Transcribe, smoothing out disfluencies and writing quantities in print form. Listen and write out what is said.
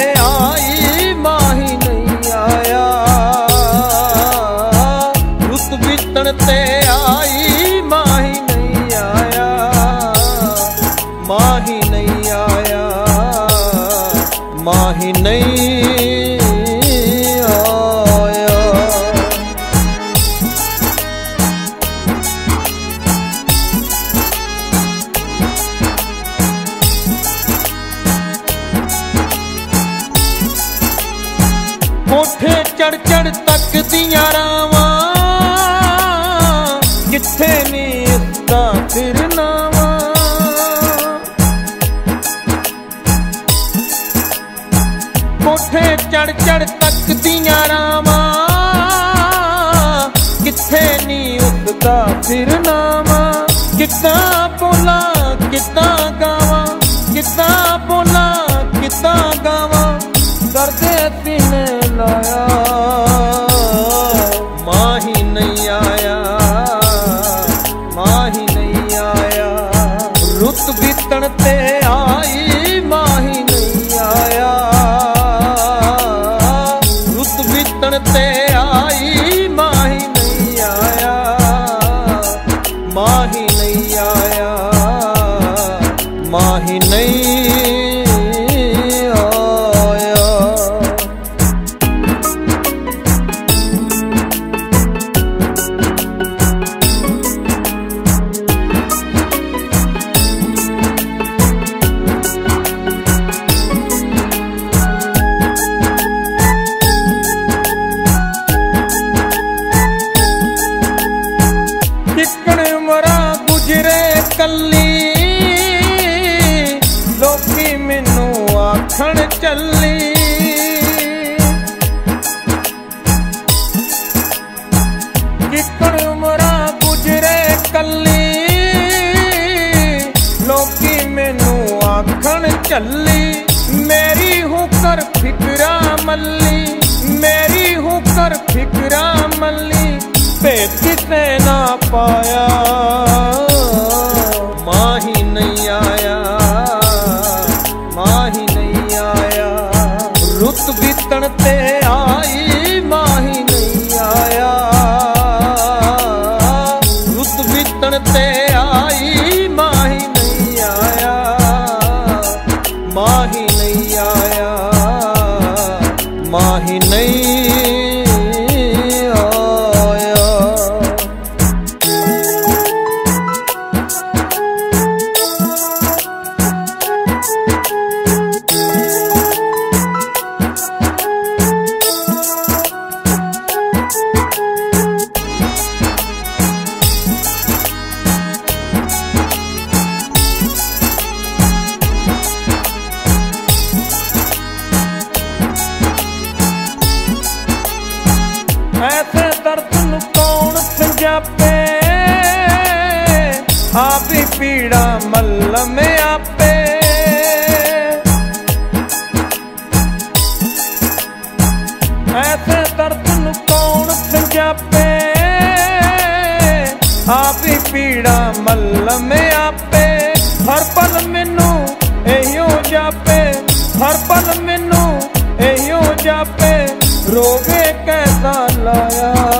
आई माही नहीं आया, रुत बीतण ते आई माही नहीं आया, माही नहीं आया, माही नहीं कोठे चढ़ चढ़ तक दियां रावां, किथे नी इसदा फिर नावां। कोठे चढ़ चढ़ तक दियां रावां, किथे नी उसदा फिर नावां। किद्दां बोलां किद्दां गावां, किद्दां बोलां किद्दां गावां, करदे पीने लाया माही नहीं आया, माही नहीं आया, रुत बीतण ते आई माही नहीं आया, रुत बीतण ते आई माही नहीं आया, माही नहीं आया, माही नहीं कल्ली, लोकी मैनू आखण चली, किकण उमरा गुजरे कल्ली, लोकी मैनू आखण चली। मेरी हुकर फिकरा मल्ली, मेरी हुकर फिकरा मल्ली, भेद किसे ना पाया माही नहीं आया, माही नहीं आया, रुत बीतण ते आई माही नहीं आया, रुत बीतण ते आई माही नहीं आया, माही नहीं आया, माही नहीं ऐसे दर्द नू कौन समझापे, आप ही पीड़ा मल्लम आपे। ऐसे दर्द नू कौन समझापे, आप ही पीड़ा मल्लम आपे। हर पल मैनू एहियो जापे, हर पल मैनू एहियो जापे, रोवे कैसा लाया।